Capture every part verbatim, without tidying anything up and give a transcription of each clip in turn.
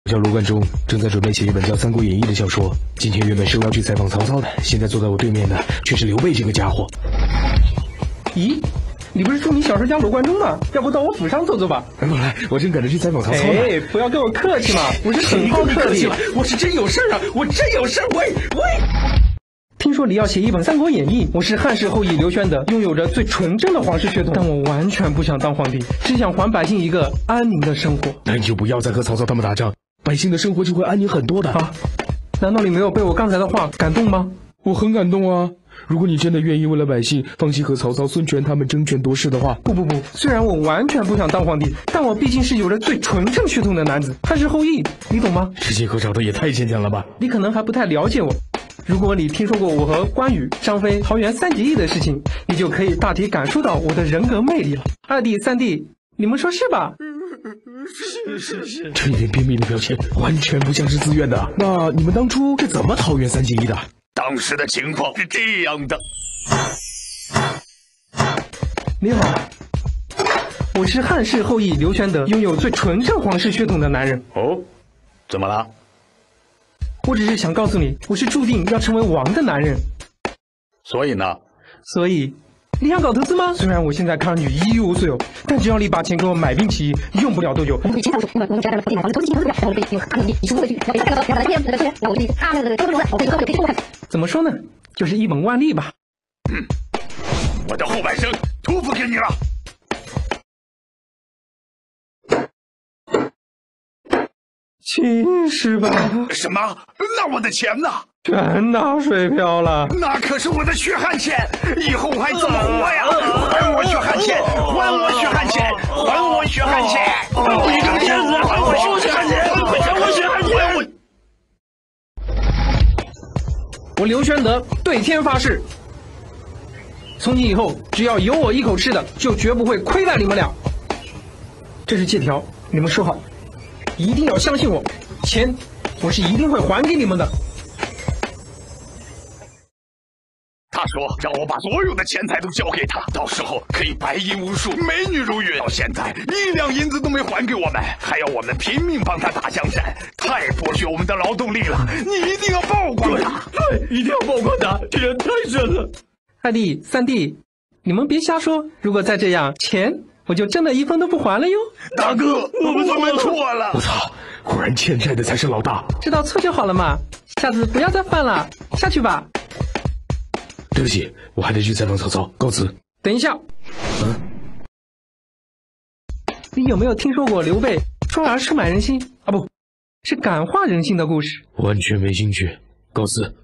叫罗贯中，正在准备写一本叫《三国演义》的小说。今天原本是我要去采访曹操的，现在坐在我对面的却是刘备这个家伙。 咦，你不是著名小说家罗贯中吗？要不到我府上走走吧？ 来不来，我正赶着去采访曹操呢。 哎，不要跟我客气嘛，我是很好客气了， 我是真有事啊，我真有事，喂喂。 听说你要写一本《三国演义》，我是汉室后裔刘玄德，拥有着最纯正的皇室血统，但我完全不想当皇帝，只想还百姓一个安宁的生活。 那你就不要再和曹操他们打仗，百姓的生活就会安宁很多的啊！难道你没有被我刚才的话感动吗？ 我很感动啊！如果你真的愿意为了百姓放弃和曹操、孙权他们争权夺势的话， 不不不，虽然我完全不想当皇帝，但我毕竟是有着最纯正血统的男子，汉室后裔，你懂吗？ 这借口找的也太牵强了吧！ 你可能还不太了解我。如果你听说过我和关羽、张飞、桃园三结义的事情，你就可以大体感受到我的人格魅力了。二弟、三弟，你们说是吧？ 是是是，这一点便秘的表现完全不像是自愿的。那你们当初是怎么桃园三结义的？ 当时的情况是这样的。 你好，我是汉室后裔刘玄德，拥有最纯正皇室血统的男人。 哦，怎么了？ 我只是想告诉你，我是注定要成为王的男人。 所以呢？ 所以，你想搞投资吗？虽然我现在看上去一无所有，但只要你把钱给我买兵起义，用不了多久。怎么说呢？就是一本万利吧。 嗯，我的后半生托付给你了。 七十吧？ 什么？那我的钱呢？ 全打水漂了。 那可是我的血汗钱，以后还怎么活呀？还我血汗钱！还我血汗钱！还我血汗钱！你个骗子！还我血汗钱！还我血汗钱！我我刘玄德对天发誓，从今以后，只要有我一口吃的，就绝不会亏待你们俩。这是借条，你们收好。一定要相信我，钱我是一定会还给你们的。 他说让我把所有的钱财都交给他，到时候可以白银无数，美女如云。到现在一两银子都没还给我们，还要我们拼命帮他打江山，太剥削我们的劳动力了。你一定要曝光他， 对，一定要曝光他，这人太神了。 二弟、三弟，你们别瞎说，如果再这样，钱我就真的一分都不还了哟！ 大哥，我们错了。 我操，果然欠债的才是老大。 知道错就好了嘛，下次不要再犯了，下去吧。 对不起，我还得去采访曹操，告辞。 等一下， 嗯， 你有没有听说过刘备专而出卖人心啊？不是感化人心的故事？ 完全没兴趣，告辞。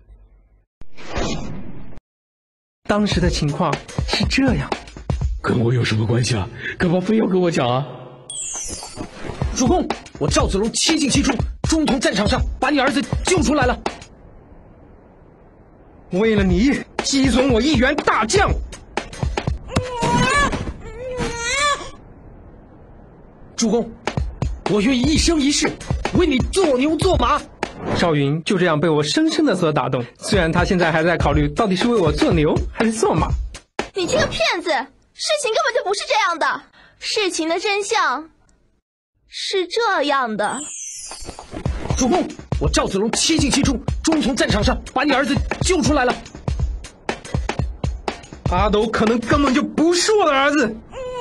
当时的情况是这样。 跟我有什么关系啊？干嘛非要跟我讲啊？ 主公，我赵子龙七进七出，中途战场上把你儿子救出来了。 为了你，击损我一员大将。 主公，我愿意一生一世为你做牛做马。 赵云就这样被我深深的所打动，虽然他现在还在考虑到底是为我做牛还是做马。 你这个骗子！事情根本就不是这样的，事情的真相是这样的。 主公，我赵子龙七进七出，中途战场上把你儿子救出来了。 阿斗可能根本就不是我的儿子。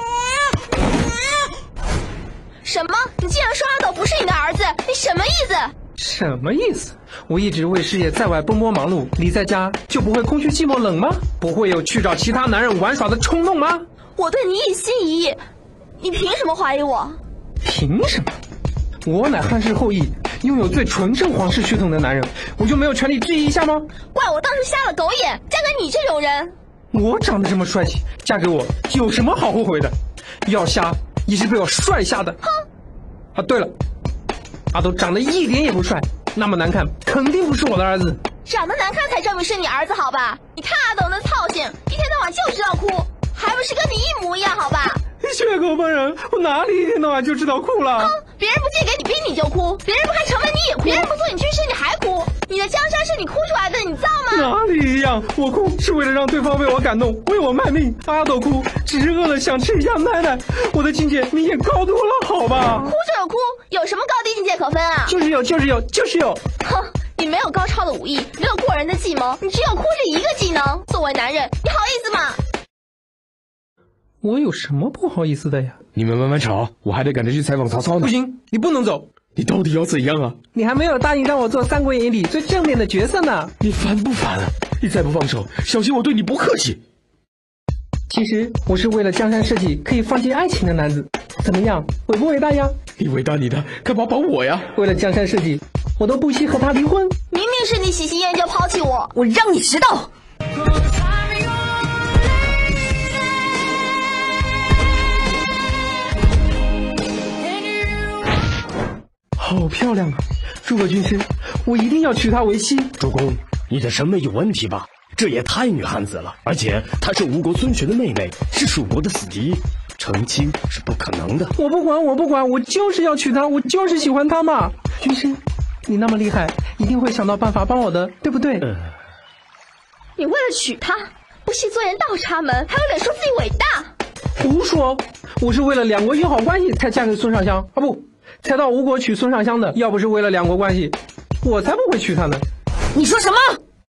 什么？你竟然说阿斗不是你的儿子？你什么意思？ 什么意思？我一直为事业在外奔波忙碌，你在家就不会空虚寂寞冷吗？不会有去找其他男人玩耍的冲动吗？ 我对你一心一意，你凭什么怀疑我？ 凭什么？我乃汉室后裔，拥有最纯正皇室血统的男人，我就没有权利质疑一下吗？ 怪我当初瞎了狗眼，嫁给你这种人。 我长得这么帅气，嫁给我有什么好后悔的？要瞎也是被我帅瞎的。 哼！ 啊，对了，阿斗长得一点也不帅，那么难看，肯定不是我的儿子。 长得难看才证明是你儿子，好吧？你看阿斗那操性，一天到晚就知道哭，还不是跟你一模一样，好吧？ 血口本人，我哪里一天到晚就知道哭了？ 哼，别人不借给你兵你就哭，别人不开城门你也哭，别人不做你军师你还哭，你的江山是你哭出来的，你造吗？ 哪里一样？我哭是为了让对方为我感动，为我卖命。阿斗哭只是饿了想吃一下奶奶。我的境界你也高多了，好吧？ 哭就有哭，有什么高低境界可分啊？ 就是有，就是有，就是有。 哼，你没有高超的武艺，没有过人的计谋，你只有哭这一个技能。作为男人，你好意思吗？ 我有什么不好意思的呀？ 你们慢慢吵，我还得赶着去采访曹操呢。 不行，你不能走。 你到底要怎样啊？ 你还没有答应让我做《三国演义》里最正面的角色呢。 你烦不烦啊？你再不放手，小心我对你不客气。 其实我是为了江山社稷可以放弃爱情的男子，怎么样，伟不伟大呀？ 你伟大你的，干嘛绑我呀？ 为了江山社稷，我都不惜和他离婚。 明明是你喜新厌旧抛弃我， 我让你知道。 好漂亮啊！诸葛军师，我一定要娶她为妻。 主公，你的审美有问题吧？这也太女汉子了！而且她是吴国孙权的妹妹，是蜀国的死敌，成亲是不可能的。 我不管，我不管，我就是要娶她，我就是喜欢她嘛！军师，你那么厉害，一定会想到办法帮我的，对不对？ 呃、 你为了娶她，不惜做人倒插门，还有脸说自己伟大？ 胡说！我是为了两国友好关系才嫁给孙尚香啊，不，才到吴国娶孙尚香的。要不是为了两国关系，我才不会娶她呢。 你说什么？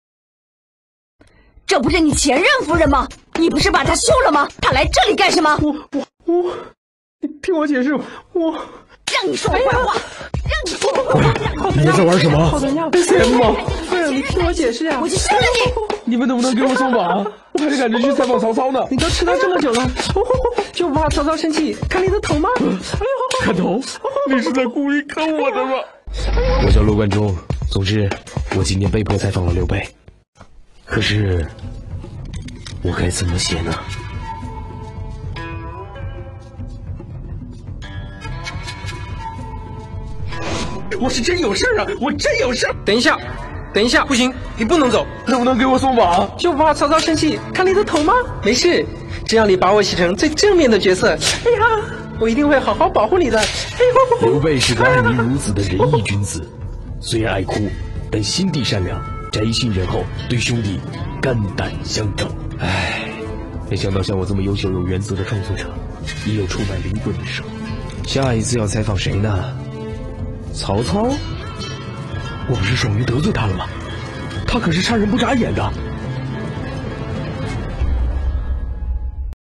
这不是你前任夫人吗？你不是把她休了吗？她来这里干什么？ 我我我，你听我解释，我让你说我坏话，让你说我坏话。 你们在玩什么？ 什么？夫人，你听我解释呀！ 我去休了你！ 你们能不能给我送马？我还得赶着去采访曹操呢。 你都迟到这么久了，就不怕曹操生气看你的头吗？哎呦， 看头？你是在故意看我的吗？我叫陆贯中。总之，我今天被迫采访了刘备。可是，我该怎么写呢？ 我是真有事啊！我真有事！ 等一下，等一下，不行，你不能走。 能不能给我送马？ 就不怕曹操生气看你的头吗？没事，只要你把我写成最正面的角色，哎呀，我一定会好好保护你的。哎呦， 刘备是个爱民如子的仁义君子，虽然爱哭，但心地善良，宅心仁厚，对兄弟肝胆相照。唉，没想到像我这么优秀有原则的创作者，也有出卖灵魂的时候。下一次要采访谁呢？曹操？我不是爽于得罪他了吗？他可是杀人不眨眼的。